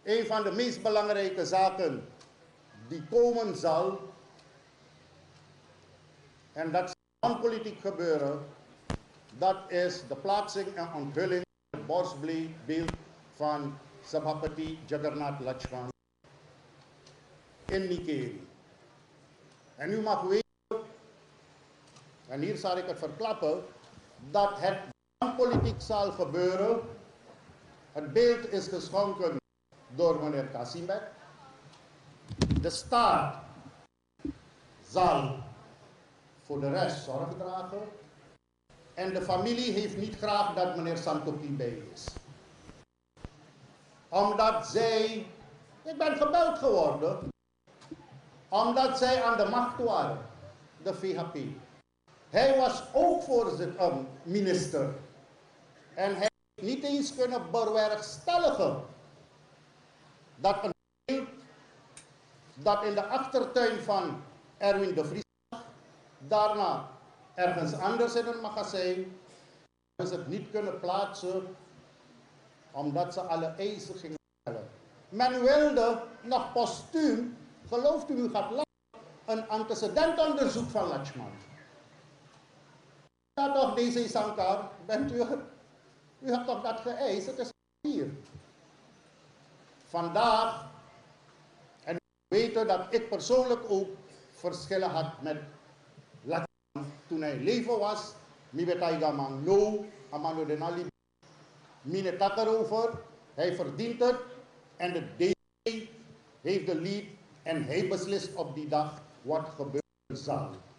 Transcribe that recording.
Een van de meest belangrijke zaken die komen zal, en dat is non-politiek gebeuren, dat is de plaatsing en onthulling van het borstbeeld van Sabhapati Jagannath Lakshman in Nikeri. En u mag weten, en hier zal ik het verklappen, dat het non-politiek zal gebeuren. Het beeld is geschonken door meneer Kasimbek. De staat zal voor de rest zorg dragen. En de familie heeft niet graag dat meneer Santokhi bij is. Omdat zij, ik ben gebeld geworden, omdat zij aan de macht waren, de VHP. Hij was ook minister. En hij heeft niet eens kunnen bewerkstelligen dat een beeld dat in de achtertuin van Erwin de Vries, daarna ergens anders in een magazijn, hebben ze het niet kunnen plaatsen, omdat ze alle eisen gingen stellen. Men wilde nog postuum, gelooft u gaat lachen, een antecedentonderzoek van Lakshman. Ja toch, DC Sankar, bent u hebt toch dat geëist, het is hier. Vandaag, en we weten dat ik persoonlijk ook verschillen had met Lakshman toen hij in leven was. Mibetaiga man no, amano denali, mine tak erover, hij verdient het en de DC heeft de lead en hij beslist op die dag wat gebeuren zal.